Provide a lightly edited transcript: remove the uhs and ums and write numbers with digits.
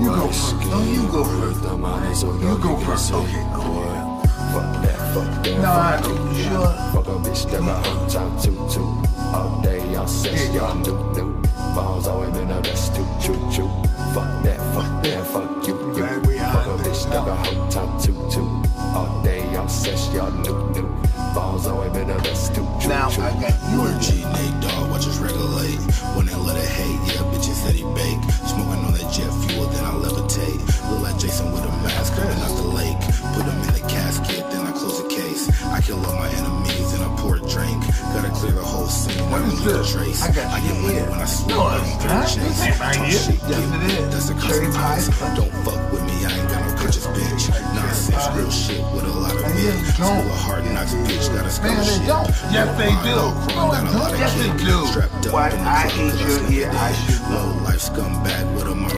You go first. No, you go first. You go first. Okay, cool. Fuck that, fuck that. Nah, you sure? Fuck a bitch that my whole time too. All day y'all sex, y'all new. Balls always been a rest too, choo. Fuck that, fuck you. Fuck a bitch that my whole time too. All day y'all sex, y'all new. Balls always been a rest too, choo. Now I got you a G, Nate dog, watch us regulate. When they let it hate, yeah, bitches said he bake. Smoking on that jet fuel, then I levitate. Look like Jason with a mask coming out the lake. Put him in the casket, then I close the case. I kill all my enemies and I pour a drink. Gotta clear the whole scene, I don't leave a trace. I get money when I sleep, I don't throw a chase. Talk shit, yeah, that's the consequence. Don't fuck with me, I ain't got no purchase, bitch. Nonsense, real shit with a lot of men. School of hard knocks, bitch, got a scholarship. Yes, they do. Yes, they do. Strapped up Why in the I club, hate your ear, I should low life scumbag with a